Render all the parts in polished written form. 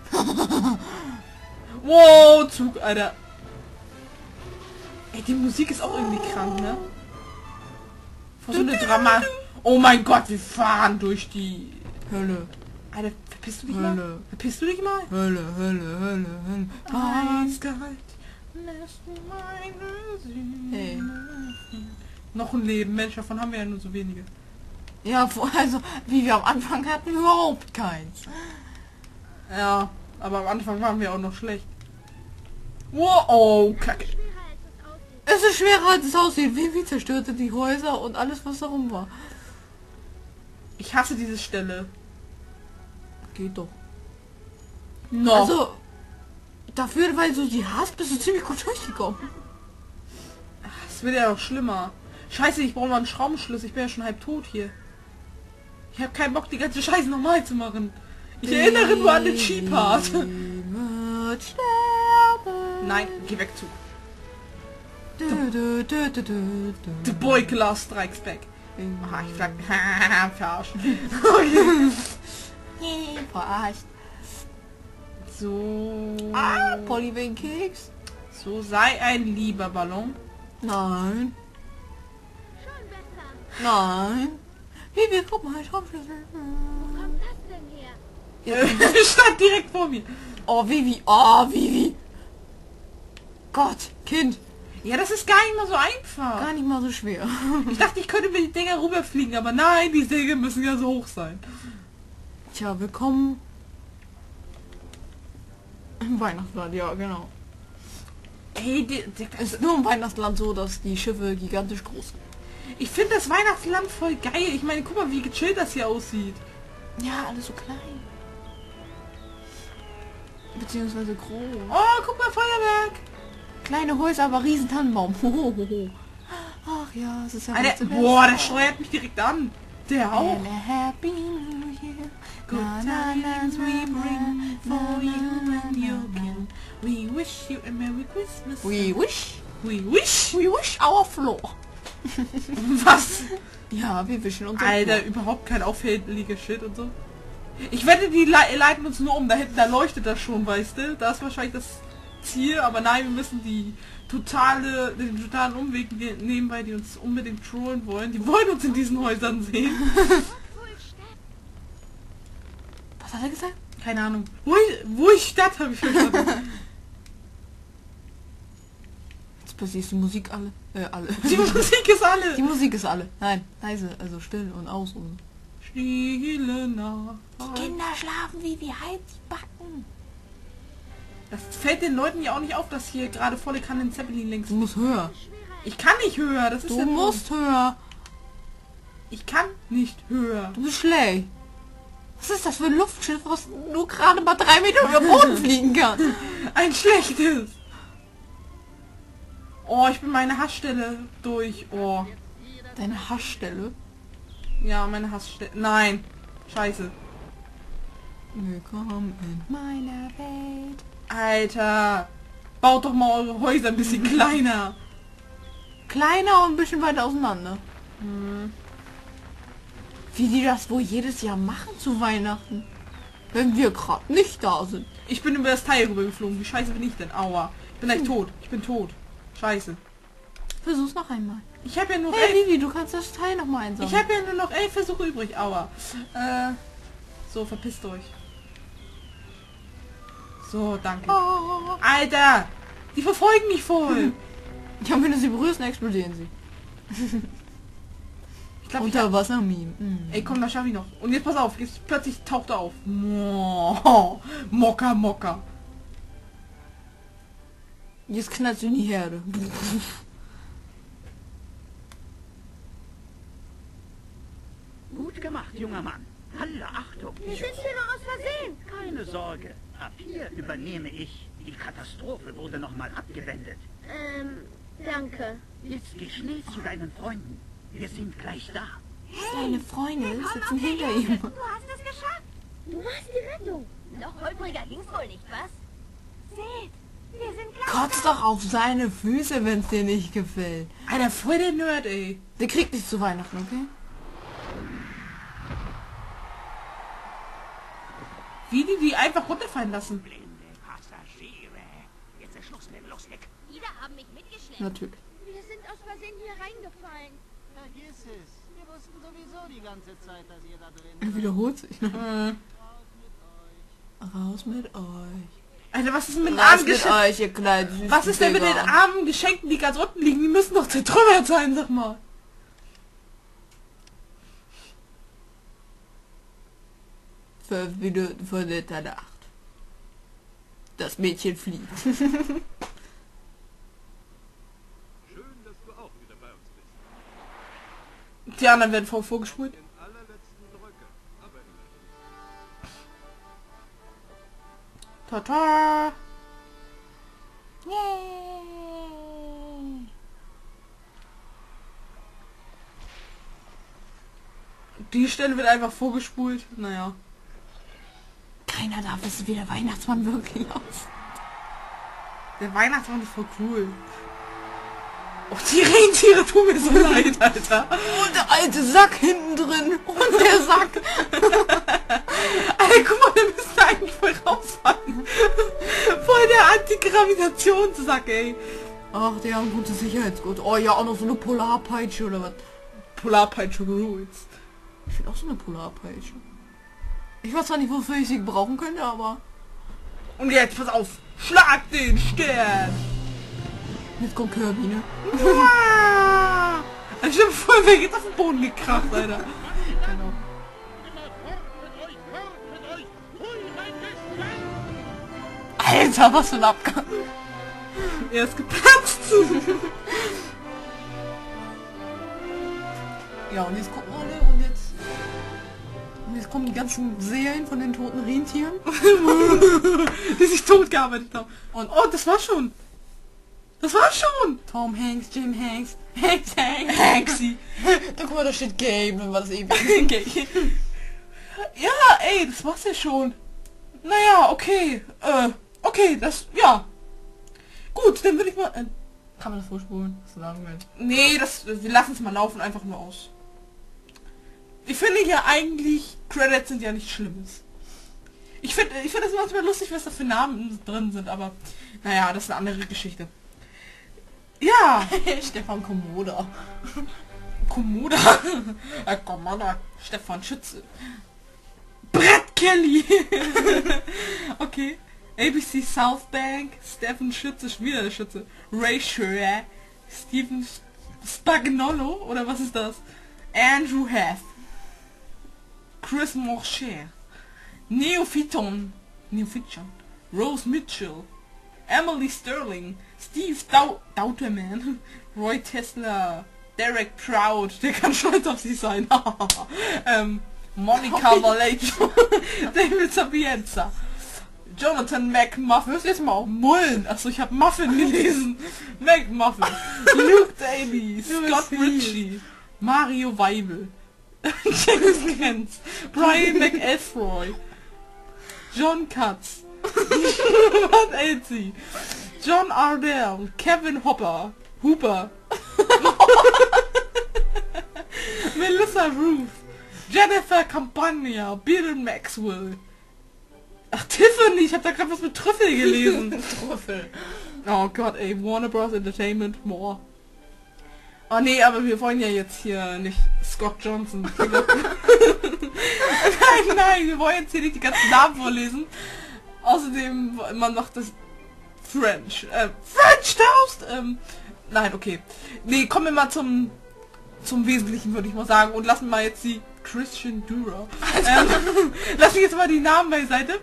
Wow, Zug, Alter. Ey, die Musik ist auch irgendwie krank, ne? Vor so eine Drama. Oh mein Gott, wir fahren durch die Hölle. Alter, verpisst du dich Hölle. mal? Verpisst du dich mal? Hölle, Hölle, Hölle, Hölle. Eiskalt. Lässt meine Seele. Hey. Noch ein Leben, Mensch, davon haben wir ja nur so wenige. Ja, also, wie wir am Anfang hatten, überhaupt keins. Ja, aber am Anfang waren wir auch noch schlecht. Wow, oh, Kacke. Es ist schwerer, als es aussieht. Wie zerstörte die Häuser und alles, was darum war. Ich hasse diese Stelle. Geht doch. Noch. Also, dafür, weil du sie hast, bist du ziemlich gut durchgekommen. Es wird ja noch schlimmer. Scheiße, ich brauche mal einen Schraubenschlüssel. Ich bin ja schon halb tot hier. Ich habe keinen Bock, die ganze Scheiße nochmal zu machen. Ich erinnere nur an den Ski-Part. Nein, geh weg, Zug. The boy class strikes back. Aha, ich sag, verarscht. Verarscht. So. Ah, Polly wegen Keks. So, sei ein lieber Ballon. Nein. Nein. Vivi, guck mal, Schraubenschlüssel. Wo kommt das denn her? Stand direkt vor mir. Oh, Vivi. Oh, Vivi. Gott, Kind. Ja, das ist gar nicht mal so einfach. Gar nicht mal so schwer. Ich dachte, ich könnte mit den Dinger rüberfliegen, aber nein, die Segel müssen ja so hoch sein. Tja, willkommen im Weihnachtsland, ja, genau. Ey, Es ist nur im Weihnachtsland so, dass die Schiffe gigantisch groß sind. ich finde das Weihnachtsland voll geil. Ich meine, guck mal, wie gechillt das hier aussieht. Ja, alles so klein. Beziehungsweise groß. Oh, guck mal, Feuerwerk. Kleine Häuser, aber riesen Tannenbaum. Hohoho. Ach ja, es ist ja Alter, Silvester. boah, der steuert mich direkt an. Der auch. And a happy New Year. Good times we bring for you and your kin. We wish you a Merry Christmas. We wish. We wish. We wish our floor. Was? Ja, wir wischen uns. Alter, überhaupt kein auffälliger Shit und so. Ich wette, die leiten uns nur um. Da hinten, da leuchtet das schon, weißt du? Da ist wahrscheinlich das Ziel, aber nein, wir müssen den totalen Umweg nehmen, weil die uns unbedingt trollen wollen. Die wollen uns in diesen Häusern sehen. Was hat er gesagt? Keine Ahnung. Wo ich Stadt, habe ich verstanden. Jetzt passiert die Musik alle. Alle. Die Musik ist alle. Die Musik ist alle. Nein, leise, also still und aus und. Stille Nacht. Kinder schlafen wie Heizbacken. Das fällt den Leuten ja auch nicht auf, dass hier gerade volle Kanne in Zeppelin links. Du musst höher. Ich kann nicht höher. Das ist Du der Punkt. musst höher. Ich kann nicht höher. Du bist schlecht. Was ist das für ein Luftschiff, was nur gerade mal 3 Meter über den Boden fliegen kann? Ein schlechtes. Oh, ich bin meine Hassstelle durch. Oh. Deine Hassstelle? Ja, meine Hassstelle. Nein. Scheiße. Willkommen in meiner Welt. Alter. Baut doch mal eure Häuser ein bisschen kleiner. Kleiner und ein bisschen weiter auseinander. Hm. Wie die das wohl jedes Jahr machen zu Weihnachten. Wenn wir gerade nicht da sind. Ich bin über das Teil rübergeflogen. Wie scheiße bin ich denn? Aua. Ich bin gleich tot. Ich bin tot. Scheiße. Versuch's noch einmal. Ich habe ja nur Hey 11. Vivi, du kannst das Teil noch mal einsammeln. Ich habe ja nur noch 11 Versuche übrig. Aua. So, verpisst euch. So, danke. Oh. Alter. Die verfolgen mich voll. Ja, wenn du sie berührst, dann explodieren sie. Ich glaube, Unterwasser-Meme. ey, komm, das schaffe ich noch. Und jetzt pass auf. Jetzt plötzlich taucht er auf. Mokka, Mokka. Jetzt knallst du in die Herde. Gut gemacht, junger Mann. Alle Achtung. Wir sind hier noch aus Versehen. Keine Sorge. Ab hier übernehme ich. Die Katastrophe wurde nochmal abgewendet. Danke. Jetzt geh schnell zu deinen Freunden. Wir sind gleich da. Deine Freunde sitzen hinter ihm. Du hast es geschafft. Du warst die Rettung. Noch holpriger ging's wohl nicht, was? Seht, wir sind gleich. Kotz doch auf seine Füße, wenn es dir nicht gefällt. Alter, voll der Nerd, ey. Der kriegt nicht zu Weihnachten, okay? die einfach runterfallen lassen. Blinde Passagiere. Jetzt ist Schluss mit lustig. Die da haben mich mitgeschleppt. Natürlich. Wir sind aus Versehen hier reingefallen. Vergiss es. Wir wussten sowieso die ganze Zeit, dass ihr da drin Er seid. wiederholt sich. Raus mit euch. Raus mit euch. Alter, was ist denn mit den Raus armen mit Geschenken? euch, ihr kleinen süßen Was ist denn mit den Digger. armen Geschenken, die ganz unten liegen? Die müssen doch zertrümmert sein, sag mal. Fünf Minuten vor Mitternacht. Das Mädchen flieht. Schön, dass du auch wieder bei uns bist. Die anderen werden vorgespult. Den allerletzten Drücke, aber immerhin. Tata. Die Stelle wird einfach vorgespult. Naja. Keiner darf wissen, wie der Weihnachtsmann wirklich aussieht. Der Weihnachtsmann ist voll cool. Oh, die Rentiere tun mir so leid, Alter. Und der alte Sack hinten drin. Und der Sack. Alter, guck mal, der müsste eigentlich voll rausfallen. Voll der Antigravitationssack, ey. Ach, die haben gute Sicherheitsgurt. Oh ja, auch noch so eine Polarpeitsche oder was. Polarpeitsche Rules. Ich will auch so eine Polarpeitsche. Ich weiß zwar nicht, wofür ich sie brauchen könnte, aber... Und jetzt, pass auf. Schlag den Stern. Jetzt kommt Kirby, ne? Wow. Ich hab voll wer geht auf den Boden gekracht, Alter. Genau. Alter, was für ein Abgang. Er ist geplatzt. Ja, und jetzt gucken alle und jetzt kommen die ganzen Seelen von den toten Rentieren. Die sich tot gearbeitet haben. Und oh, das war schon. Das war schon. Tom Hanks, Jim Hanks, Hanks, Hanksy. Da guck mal, da steht Game, dann war das eben. Ja, ey, das war's ja schon. Naja, okay. Okay, das, ja. Gut, dann würde ich mal... Kann man das vorspulen? Das ist langweilig. nee, wir lassen es mal laufen, einfach nur aus. Ich finde ja eigentlich, Credits sind ja nichts Schlimmes. Ich finde es manchmal lustig, was da für Namen drin sind, aber naja, das ist eine andere Geschichte. Ja, Stefan Komoda. Komoda. Komoda. Stefan Schütze. Brett Kelly. Okay. ABC Southbank. Stefan Schütze, schon wieder der Schütze. Ray Schreier. Steven Spagnolo. Oder was ist das? Andrew Heth. Chris Morcher. Neophyton. Rose Mitchell. Emily Sterling. Steve Dauterman. Roy Tesla. Derek Proud. Der kann stolz auf sie sein. Monica Vallejo. David Sapienza. Jonathan McMuffin. Hörst du jetzt mal auf? Mullen. Achso, ich habe Muffin gelesen. McMuffin. Luke Davies. Scott Ritchie. Mario Weibel. James Kent. Brian McElroy. John Katz. Matt Elsie. John Ardell. Kevin Hooper. Melissa Ruth. Jennifer Campagna. Bill Maxwell. Ach, Tiffany, ich habe da gerade was mit Trüffel gelesen. Trüffel. Oh Gott, ey, Warner Bros. Entertainment, more. Oh nee, aber wir wollen ja jetzt hier nicht Scott Johnson. nein, wir wollen jetzt hier nicht die ganzen Namen vorlesen. Außerdem, man macht das French. French Toast! Nein, okay. Nee, kommen wir mal zum Wesentlichen, würde ich mal sagen. Und lassen mal jetzt die Christian Dura. Lassen wir jetzt mal die Namen beiseite.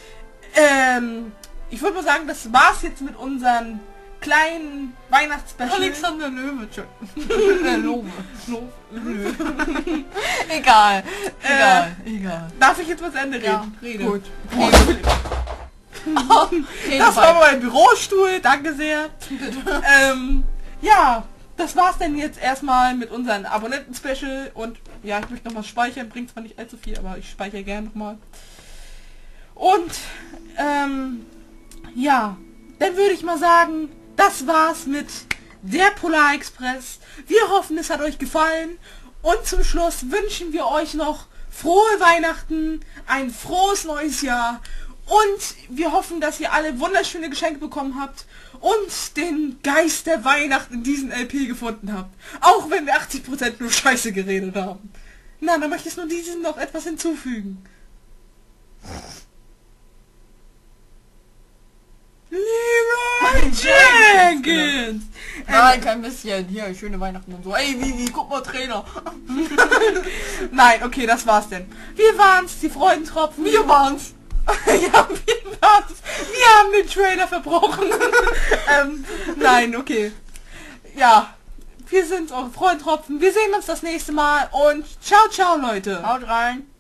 Ich würde mal sagen, das war's jetzt mit unseren kleinen Weihnachtsspecial. Alexander Löwe. Lobe. Löwe. Egal. Egal. Darf ich jetzt was Ende reden? Ja, rede. Gut. Okay, Das war mein Bürostuhl, danke sehr. Ja, das war's denn jetzt erstmal mit unseren Abonnenten-Special. Und ja, ich möchte nochmal speichern, bringt zwar nicht allzu viel, aber ich speichere gerne nochmal. Und ja, dann würde ich mal sagen, das war's mit der Polar Express. Wir hoffen, es hat euch gefallen. Und zum Schluss wünschen wir euch noch frohe Weihnachten, ein frohes neues Jahr und wir hoffen, dass ihr alle wunderschöne Geschenke bekommen habt und den Geist der Weihnacht in diesen LP gefunden habt. Auch wenn wir 80% nur Scheiße geredet haben. Na, dann möchte ich nur diesen noch etwas hinzufügen. Leroy Jenkins! Nein, kein bisschen. Hier, schöne Weihnachten und so. Ey, Vivi, guck mal, Trainer. Nein, okay, das war's denn. Wir waren's, die Freudentropfen. Wir waren's. Ja, wir waren's. Wir haben den Trailer verbrochen. Nein, okay. Ja, wir sind eure Freudentropfen. Wir sehen uns das nächste Mal und ciao, ciao, Leute. Haut rein.